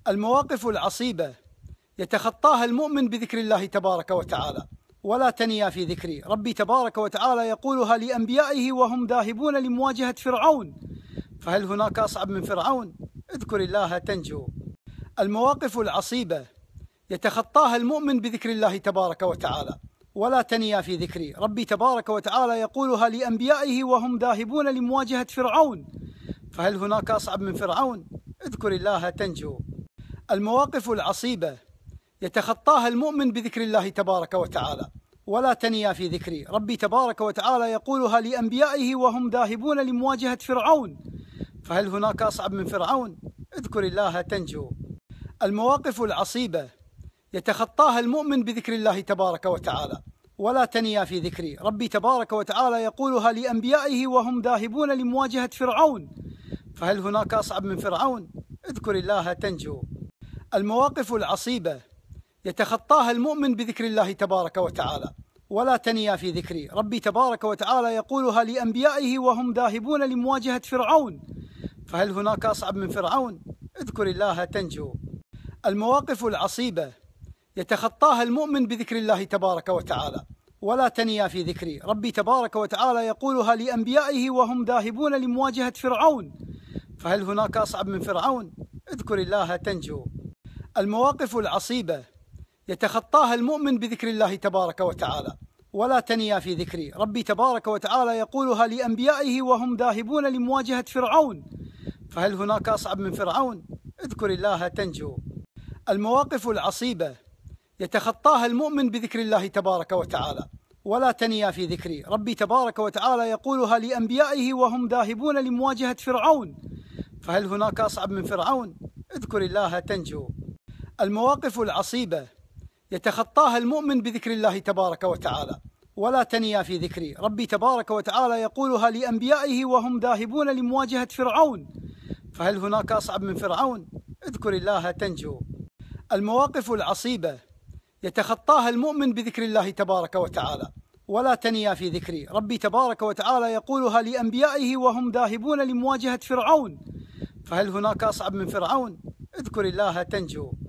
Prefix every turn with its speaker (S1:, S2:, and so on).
S1: المواقف العصيبة يتخطاها المؤمن بذكر الله تبارك وتعالى ولا تنيا في ذكري. ربي تبارك وتعالى يقولها لأنبيائه وهم ذاهبون لمواجهة فرعون، فهل هناك أصعب من فرعون؟ اذكر الله تنجو. المواقف العصيبة يتخطاها المؤمن بذكر الله تبارك وتعالى ولا تنيا في ذكري. ربي تبارك وتعالى يقولها لأنبيائه وهم ذاهبون لمواجهة فرعون، فهل هناك أصعب من فرعون؟ اذكر الله تنجو. المواقف العصيبة يتخطاها المؤمن بذكر الله تبارك وتعالى ولا تنيا في ذكري. ربي تبارك وتعالى يقولها لأنبيائه وهم ذاهبون لمواجهة فرعون، فهل هناك أصعب من فرعون؟ اذكر الله تنجو. المواقف العصيبة يتخطاها المؤمن بذكر الله تبارك وتعالى ولا تنيا في ذكري. ربي تبارك وتعالى يقولها لأنبيائه وهم ذاهبون لمواجهة فرعون، فهل هناك أصعب من فرعون؟ اذكر الله تنجو. المواقف العصيبة يتخطاها المؤمن بذكر الله تبارك وتعالى ولا تنيا في ذكري. ربي تبارك وتعالى يقولها لأنبيائه وهم ذاهبون لمواجهة فرعون، فهل هناك أصعب من فرعون؟ اذكر الله تنجو. المواقف العصيبة يتخطاها المؤمن بذكر الله تبارك وتعالى ولا تنيا في ذكري. ربي تبارك وتعالى يقولها لأنبيائه وهم ذاهبون لمواجهة فرعون، فهل هناك أصعب من فرعون؟ اذكر الله تنجو. المواقف العصيبة يتخطاها المؤمن بذكر الله تبارك وتعالى ولا تنيا في ذكري. ربي تبارك وتعالى يقولها لأنبيائه وهم ذاهبون لمواجهة فرعون، فهل هناك أصعب من فرعون؟ اذكر الله تنجو. المواقف العصيبة يتخطاها المؤمن بذكر الله تبارك وتعالى ولا تنيا في ذكري. ربي تبارك وتعالى يقولها لأنبيائه وهم ذاهبون لمواجهة فرعون، فهل هناك أصعب من فرعون؟ اذكر الله تنجو. المواقف العصيبة يتخطاها المؤمن بذكر الله تبارك وتعالى ولا تنيا في ذكري. ربي تبارك وتعالى يقولها لأنبيائه وهم ذاهبون لمواجهة فرعون، فهل هناك أصعب من فرعون؟ اذكر الله تنجو. المواقف العصيبة يتخطاها المؤمن بذكر الله تبارك وتعالى ولا تنيا في ذكري. ربي تبارك وتعالى يقولها لأنبيائه وهم ذاهبون لمواجهة فرعون، فهل هناك أصعب من فرعون؟ اذكر الله تنجو.